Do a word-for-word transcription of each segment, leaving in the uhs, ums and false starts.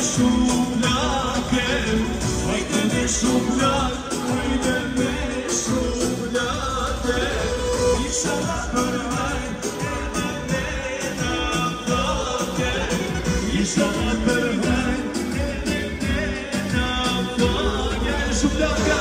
shumë hajde me shumë lake, hajde me shumë lake. Isha për hajt edhe me na flake, isha për hajt edhe me na flake. Shumë lake.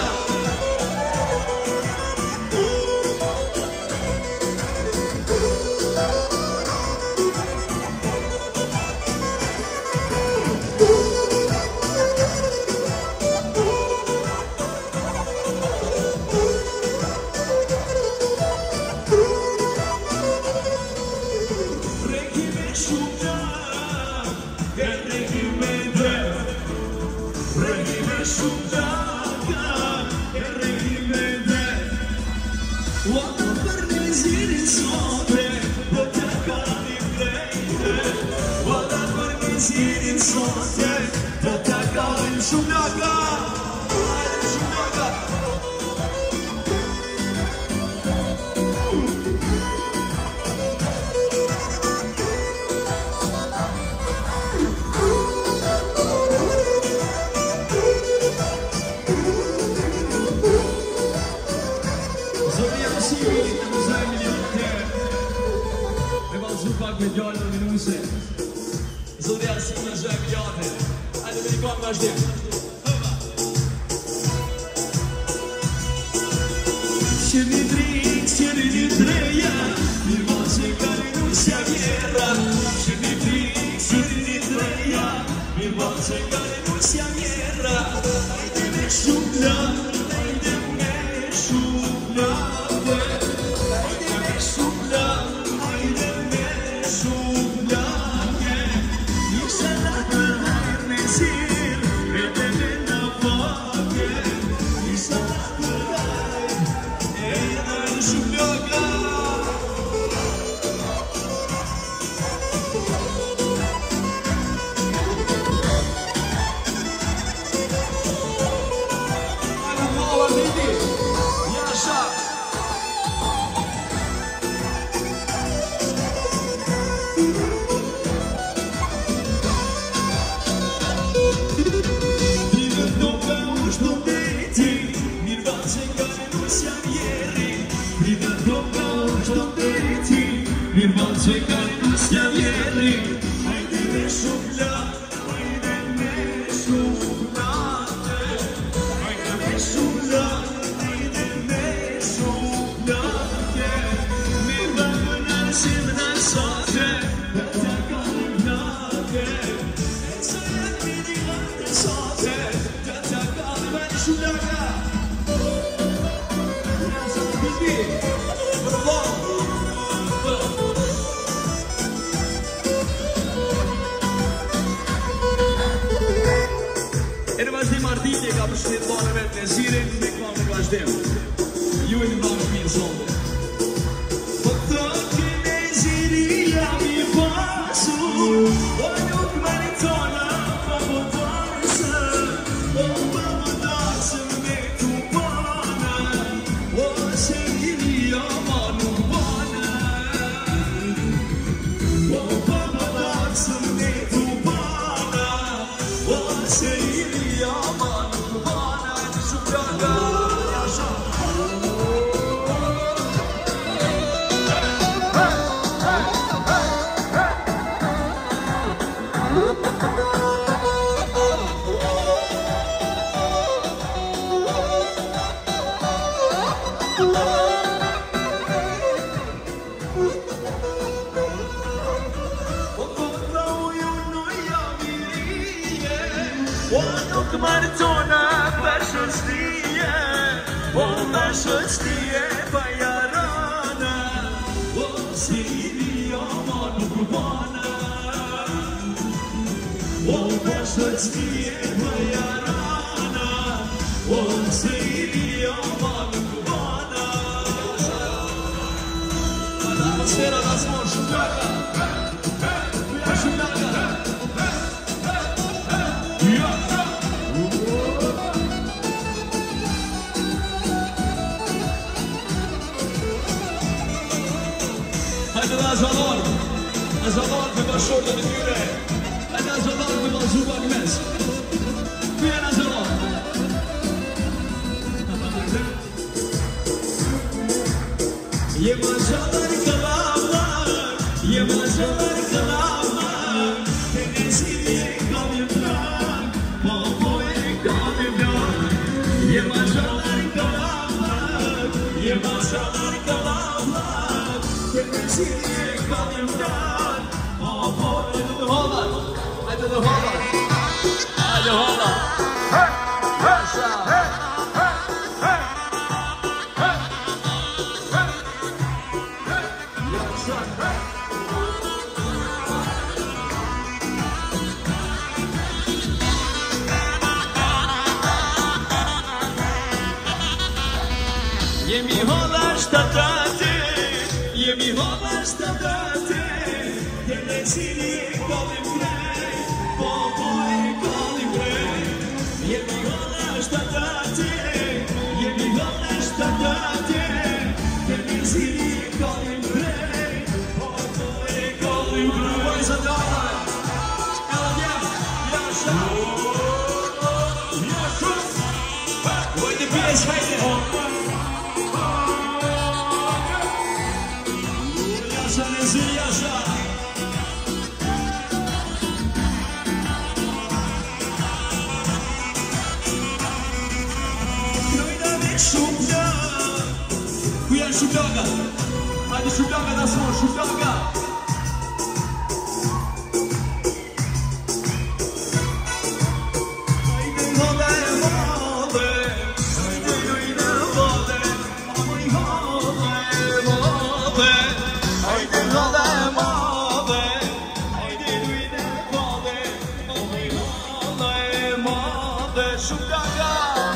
Hajde da zalor, da zalor me bashkë të tyre, hajde da zalor me bazuar me dance. Kuya na solo. Yemaşalar kalamlar, yemaşalar kalamlar, Tenesiye kamyonlar, Popoye kamyonlar. Yemaşalar kalamlar, yemaşalar kalamlar, Tenesiye kamyonlar, Popoye Rola. Hadi de rola. Hadi rola. Yaşa. Jemi holla shtatate, jemi holla shtatate, Tenesiye kallim prej, Popo e kallim prej. Jemi holla shtatate, jemi holla shtatate, Tenesiye kallim prej, Popo e kallim prej. Boys and girls. Ela djem. Yaşa. Vojte pjes, hajde! Yaşa nezir yaşa! Krojna me shumë Ku janë shublaga? Hajde shublaga da smor, shublaga. Hajde holla e vode, hajde lujna vode, Amoj holla e vode, hajde holla e vode, hajde lujna vode, Amoj holla e vode. Shublaga!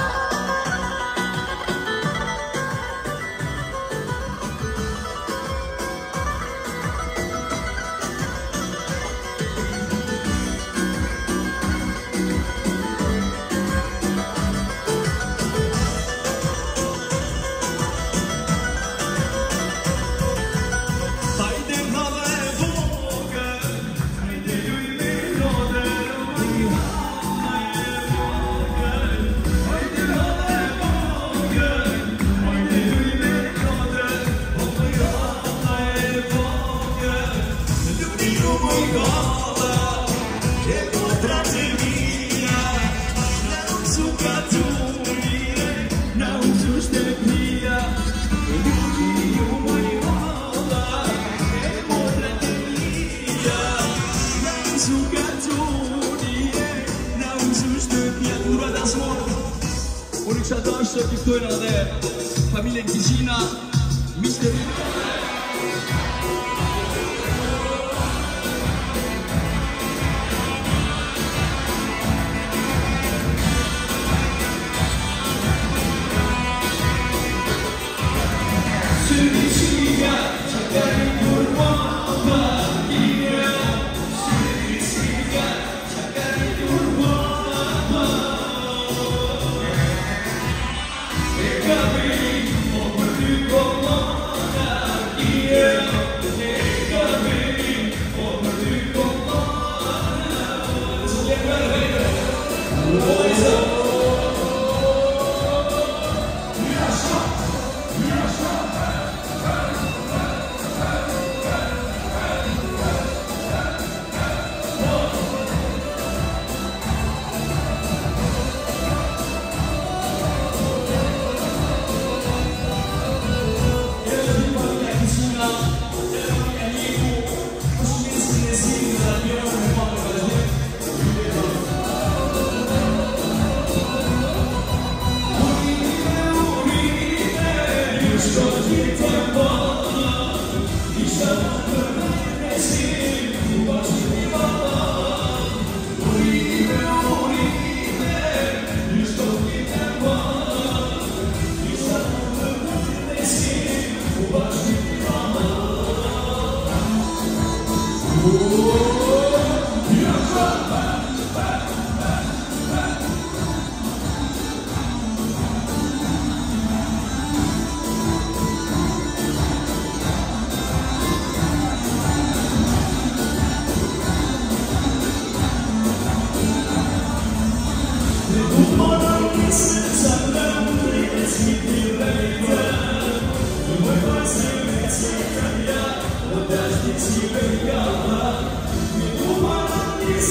Hajde holla e vode, hajde lujna vode, Amoj holla e vode, hajde holla e vode, hajde lujna vode, Amoj holla e vode. Ljudi u moj holla, e potraže mija, na uzu katurije, na uzu štepnija. Ljudi u moj holla, e potraže mija, na uzu katurije, na uzu štepnija. Ura da smo Unë kisha dashur të ftojnë edhe familjen Kizina, miqtë e mi. Sürüşüya, çakarı durma, bakiya. Sürüşüya, çakarı durma, e kabri, o mërty komona,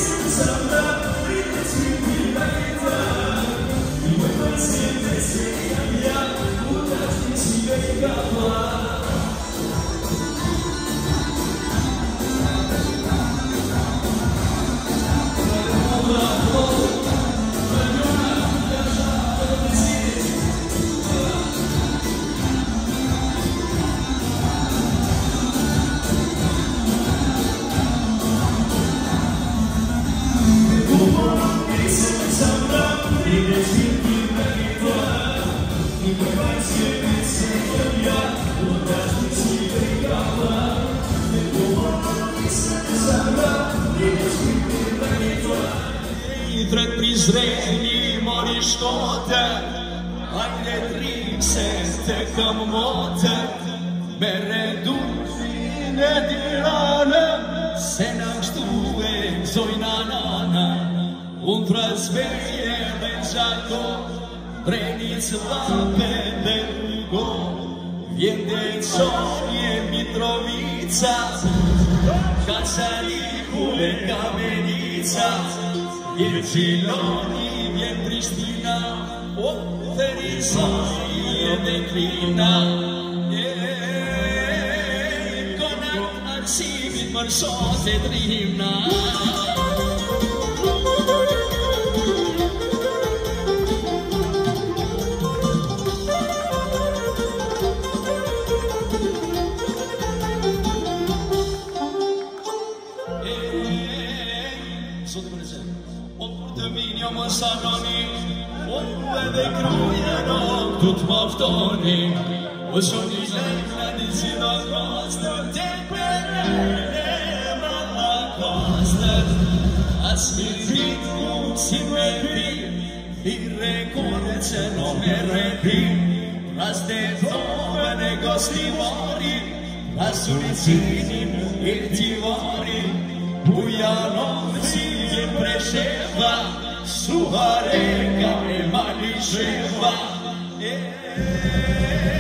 Trec prizreni mori shkote, hajde trikse të kam mote, me redufin e Tirana, se na kështu e gzojna nana, unë trasbeje dhe qako, Brenic vape dhe Rugo, vjen dhe qonje Mitrovica, Kasariku e Kamenica, vjen Qiloni, vjen Prishtina, o Therisoni e Deklina. Konak arsimit për sot e trimna. Më sanoni, o edhe krujero tu t'maftoni, o shoni lejna di si do kostër, te përre ma ma kostër, as mi rritu si me pi, i rekore që no me repi, ras te thove ne gostimori, ras ulicinin i tivari, Bujanovci je Preševa, Suhareka e Mališeva.